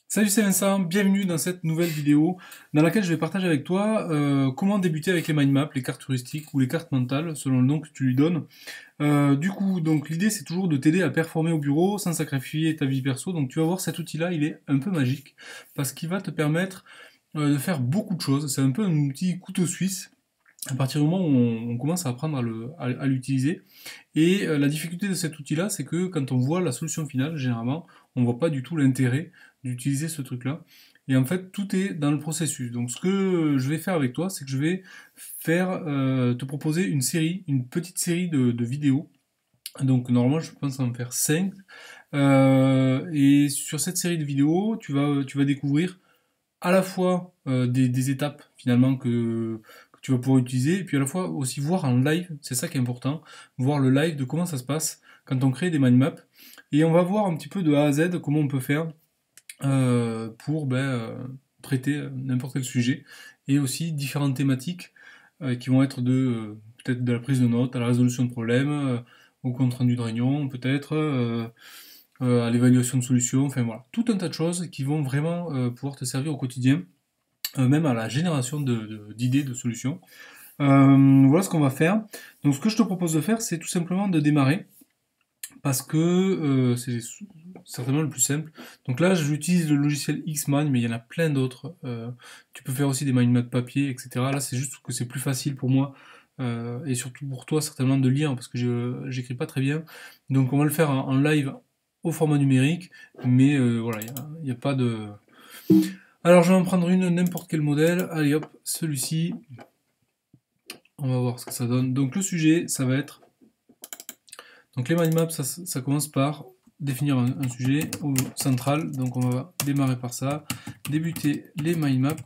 Salut, c'est Vincent, bienvenue dans cette nouvelle vidéo dans laquelle je vais partager avec toi comment débuter avec les mind maps, les cartes heuristiques ou les cartes mentales selon le nom que tu lui donnes. Donc l'idée c'est toujours de t'aider à performer au bureau sans sacrifier ta vie perso. Donc tu vas voir cet outil-là, il est un peu magique parce qu'il va te permettre de faire beaucoup de choses. C'est un peu un outil couteau suisse à partir du moment où on commence à apprendre à l'utiliser. Et la difficulté de cet outil-là, c'est que quand on voit la solution finale, généralement, on voit pas du tout l'intérêt d'utiliser ce truc-là. Et en fait, tout est dans le processus. Donc, ce que je vais faire avec toi, c'est que je vais te proposer une série, une petite série de vidéos. Donc, normalement, je pense en faire 5. Et sur cette série de vidéos, tu vas découvrir à la fois des étapes finalement que tu vas pouvoir utiliser, et puis à la fois aussi voir en live, c'est ça qui est important, voir le live de comment ça se passe quand on crée des mind maps, et on va voir un petit peu de A à Z comment on peut faire pour traiter n'importe quel sujet, et aussi différentes thématiques qui vont être peut-être de la prise de notes, à la résolution de problèmes, au compte rendu de réunion, peut-être à l'évaluation de solutions, enfin voilà, tout un tas de choses qui vont vraiment pouvoir te servir au quotidien, même à la génération d'idées, de solutions. Voilà ce qu'on va faire. Donc ce que je te propose de faire, c'est tout simplement de démarrer, parce que c'est certainement le plus simple. Donc là, j'utilise le logiciel Xmind, mais il y en a plein d'autres. Tu peux faire aussi des mind maps papier, etc. Là, c'est juste que c'est plus facile pour moi, et surtout pour toi, certainement, de lire, parce que je j'écris pas très bien. Donc on va le faire en live au format numérique, mais voilà, il y a pas de... Alors je vais en prendre une, n'importe quel modèle. Allez hop, celui-ci. On va voir ce que ça donne. Donc le sujet, ça va être... Donc les mind maps, ça commence par définir un sujet au central. Donc on va démarrer par ça. Débuter les mind maps.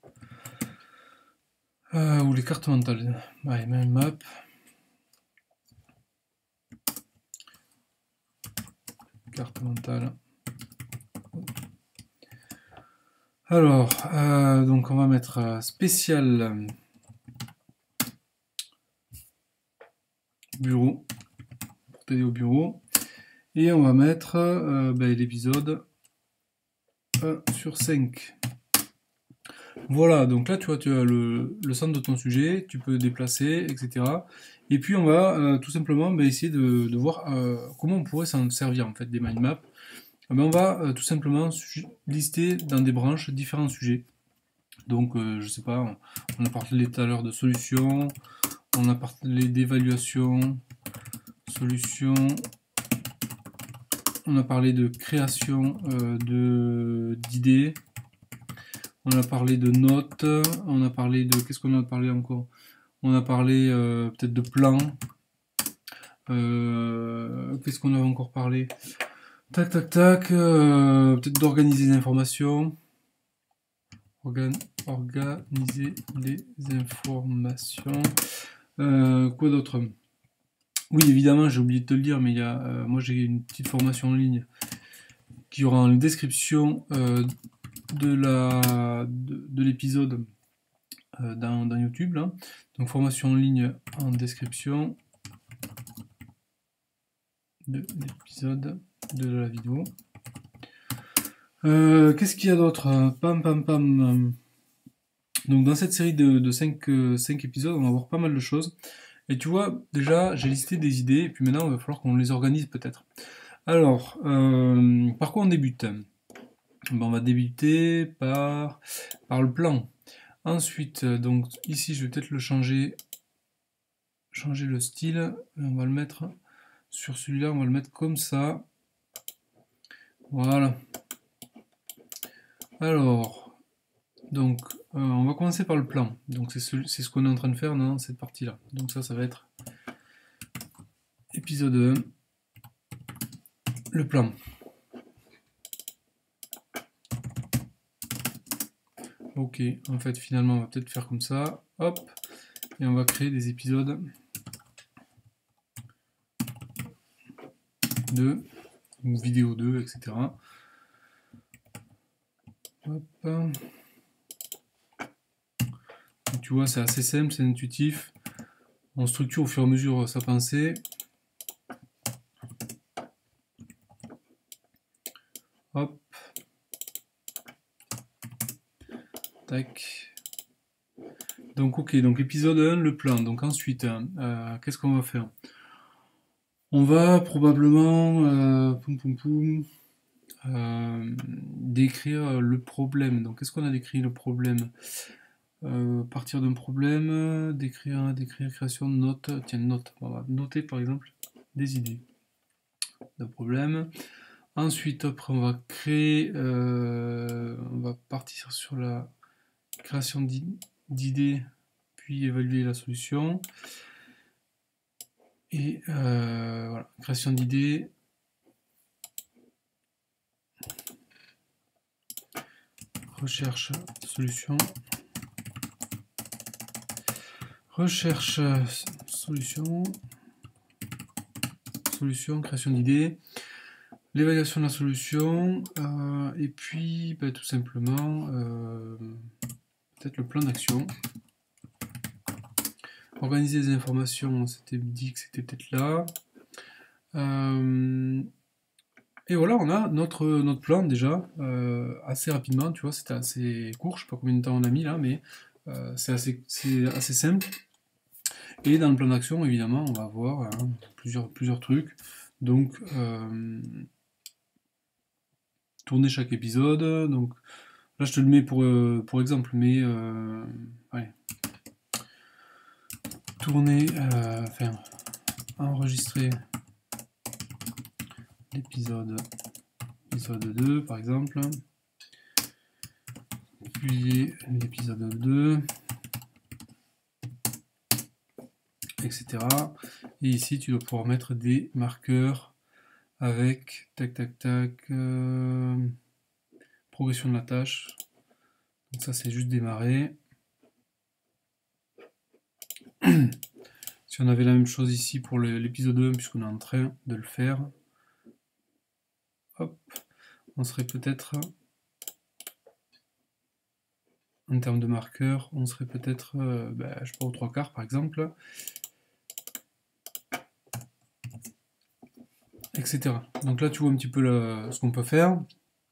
Ou les cartes mentales. Allez, mind map. Carte mentale. Alors, donc on va mettre spécial bureau. Pour t'aider au bureau. Et on va mettre l'épisode 1 sur 5. Voilà, donc là tu vois, tu as le centre de ton sujet, tu peux déplacer, etc. Et puis on va tout simplement essayer de voir comment on pourrait s'en servir en fait des mind maps. On va tout simplement lister dans des branches différents sujets. Donc je sais pas, on a parlé tout à l'heure de solutions, on a parlé d'évaluation, solution, on a parlé de création d'idées. On a parlé de notes, on a parlé de... Qu'est-ce qu'on a parlé encore? On a parlé peut-être de plans. Qu'est-ce qu'on a encore parlé? Tac, tac, tac. Peut-être d'organiser les informations. Organiser les informations. Quoi d'autre? Oui, évidemment, j'ai oublié de te le dire, mais moi j'ai une petite formation en ligne qui aura en description de l'épisode dans YouTube, là. Donc formation en ligne en description de l'épisode de la vidéo. Qu'est-ce qu'il y a d'autre? Pam pam pam. Donc dans cette série de 5 épisodes, on va voir pas mal de choses. Et tu vois, déjà, j'ai listé des idées, et puis maintenant, il va falloir qu'on les organise peut-être. Alors, par quoi on débute? On va débuter par le plan. Ensuite, donc ici, je vais peut-être le changer le style. On va le mettre sur celui-là, on va le mettre comme ça. Voilà. Alors, donc, on va commencer par le plan. Donc, c'est ce qu'on est en train de faire dans cette partie-là. Donc, ça va être épisode 1, le plan. Ok, en fait, finalement, on va peut-être faire comme ça. Hop, et on va créer des épisodes 2, ou vidéo 2, etc. Hop. Donc, tu vois, c'est assez simple, c'est intuitif. On structure au fur et à mesure sa pensée. Hop. Tac. Donc ok, donc épisode 1, le plan. Donc ensuite, qu'est-ce qu'on va faire? On va probablement décrire le problème. Donc qu'est-ce qu'on a décrit le problème? Partir d'un problème, décrire, création de notes. Tiens, note. On va noter par exemple des idées de problème. Ensuite, après, on va créer, on va partir sur la création d'idées, puis évaluer la solution. Et voilà, création d'idées. Recherche, solution. Recherche, solution. Solution, création d'idées. L'évaluation de la solution. Et puis, bah, tout simplement, peut-être le plan d'action. Organiser les informations, on s'était dit que c'était peut-être là. Et voilà, on a notre plan déjà, assez rapidement, tu vois, c'était assez court, je sais pas combien de temps on a mis là, mais c'est assez simple. Et dans le plan d'action, évidemment, on va avoir plusieurs trucs. Donc, tourner chaque épisode. Donc, là, je te le mets pour exemple, mais allez. Tourner, enfin, enregistrer l'épisode 2 par exemple, publier l'épisode 2, etc. Et ici tu dois pouvoir mettre des marqueurs avec tac tac tac, progression de la tâche. Donc ça c'est juste démarrer. Si on avait la même chose ici pour l'épisode 1 puisqu'on est en train de le faire, hop, on serait peut-être, en termes de marqueurs, on serait peut-être, je sais pas, aux 3/4 par exemple, etc. Donc là tu vois un petit peu ce qu'on peut faire.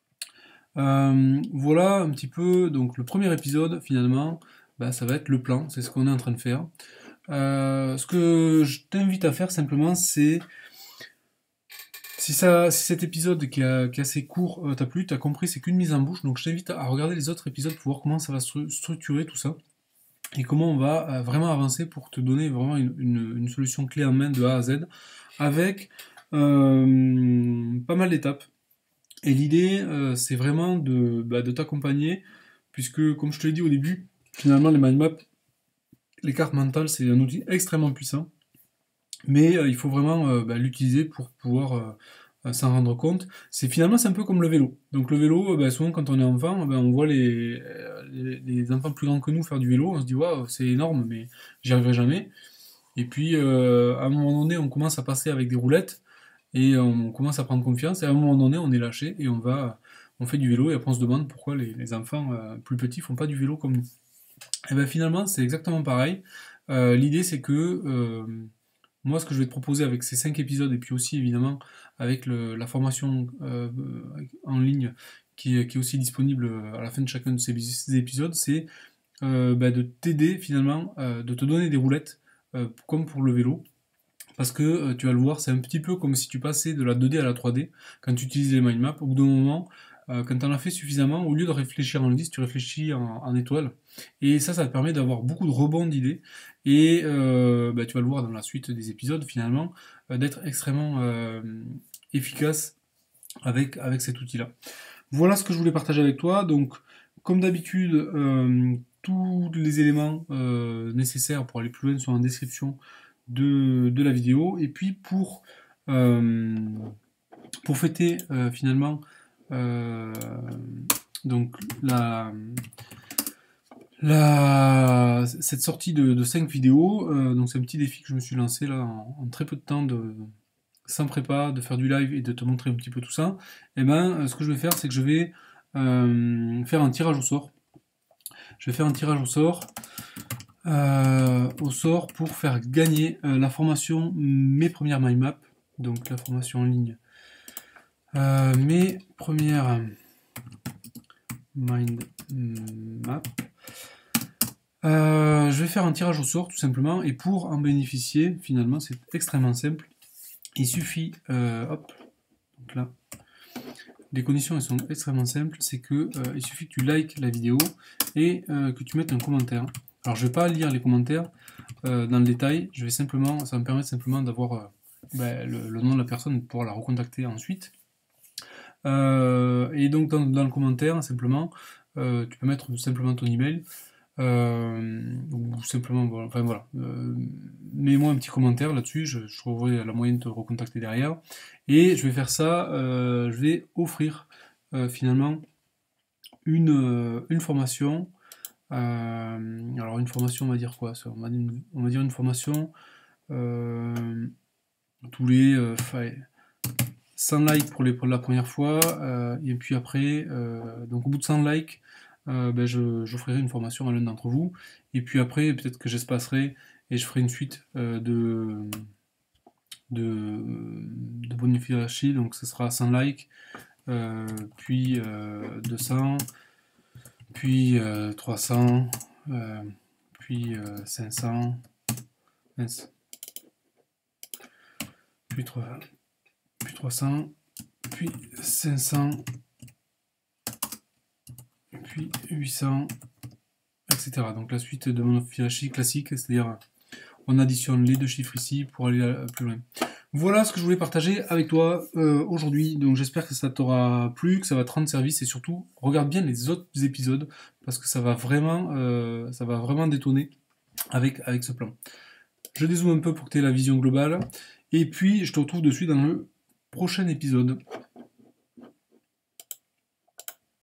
Voilà un petit peu, donc le premier épisode finalement, ça va être le plan, c'est ce qu'on est en train de faire. Ce que je t'invite à faire simplement, c'est si cet épisode qui est assez court t'a plu, t'as compris, c'est qu'une mise en bouche, donc je t'invite à regarder les autres épisodes pour voir comment ça va structurer tout ça et comment on va vraiment avancer pour te donner vraiment une solution clé en main de A à Z avec pas mal d'étapes. Et l'idée, c'est vraiment de t'accompagner, puisque comme je te l'ai dit au début, finalement les mind maps, les cartes mentales, c'est un outil extrêmement puissant, mais il faut vraiment l'utiliser pour pouvoir s'en rendre compte. C'est un peu comme le vélo. Donc le vélo, souvent quand on est enfant, on voit les enfants plus grands que nous faire du vélo, on se dit waouh, c'est énorme, mais j'y arriverai jamais. Et puis à un moment donné, on commence à passer avec des roulettes et on commence à prendre confiance. Et à un moment donné, on est lâché et on fait du vélo. Et après, on se demande pourquoi les enfants plus petits font pas du vélo comme nous. Et bien finalement, c'est exactement pareil. L'idée, c'est que moi, ce que je vais te proposer avec ces 5 épisodes, et puis aussi évidemment avec la formation en ligne qui est aussi disponible à la fin de chacun de ces épisodes, c'est de t'aider finalement, de te donner des roulettes, comme pour le vélo. Parce que tu vas le voir, c'est un petit peu comme si tu passais de la 2D à la 3D. Quand tu utilises les mind maps, au bout d'un moment, quand tu en as fait suffisamment, au lieu de réfléchir en liste, tu réfléchis en étoile. Et ça te permet d'avoir beaucoup de rebonds d'idées. Et tu vas le voir dans la suite des épisodes, finalement, d'être extrêmement efficace avec cet outil-là. Voilà ce que je voulais partager avec toi. Donc, comme d'habitude, tous les éléments nécessaires pour aller plus loin sont en description de la vidéo. Et puis pour fêter finalement donc cette sortie de 5 vidéos, donc c'est un petit défi que je me suis lancé là en très peu de temps, sans prépa, de faire du live et de te montrer un petit peu tout ça. Et ce que je vais faire, c'est que je vais faire un tirage au sort. Je vais faire un tirage au sort pour faire gagner la formation Mes premières mind maps, donc la formation en ligne. Mes premières mind maps. Je vais faire un tirage au sort tout simplement, et pour en bénéficier, finalement, c'est extrêmement simple. Il suffit, hop, donc là, les conditions elles sont extrêmement simples, c'est que il suffit que tu likes la vidéo et que tu mettes un commentaire. Alors je vais pas lire les commentaires dans le détail, je vais simplement, ça va me permettre simplement d'avoir le nom de la personne pour pouvoir la recontacter ensuite. Et donc dans le commentaire, simplement, tu peux mettre simplement ton email. Ou simplement, voilà, enfin voilà, mets-moi un petit commentaire là-dessus, je trouverai la moyen de te recontacter derrière. Et je vais faire ça, je vais offrir finalement une formation. Alors une formation, on va dire quoi ça, on va dire une formation tous les 100 likes pour la première fois, et puis après, donc au bout de 100 likes, j'offrirai une formation à l'un d'entre vous, et puis après, peut-être que j'espacerai et je ferai une suite de bonifications, donc ce sera 100 likes, puis 200, puis 300, puis 500, puis 300, puis 500, puis 800, etc. Donc la suite de mon Fibonacci classique, c'est-à-dire on additionne les deux chiffres ici pour aller plus loin. Voilà ce que je voulais partager avec toi aujourd'hui. Donc j'espère que ça t'aura plu, que ça va te rendre service, et surtout regarde bien les autres épisodes parce que ça va vraiment détonner avec ce plan. Je dézoome un peu pour que tu aies la vision globale, et puis je te retrouve dessus dans le prochain épisode.